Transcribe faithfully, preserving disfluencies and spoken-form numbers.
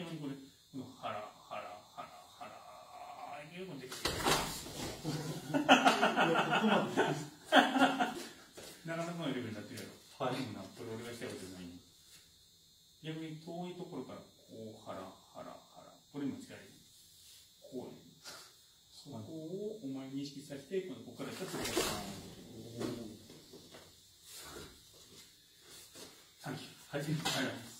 逆にこれ、このハラハラハラハラいうのできてる。なかなかのレベルになってるやろ。はい。これ俺がしたいことじゃない。逆に遠いところからこうハラハラハラ。これも近い。こうやね。そこをお前に意識させて、ここから下ってことかな。サンキュー。はい。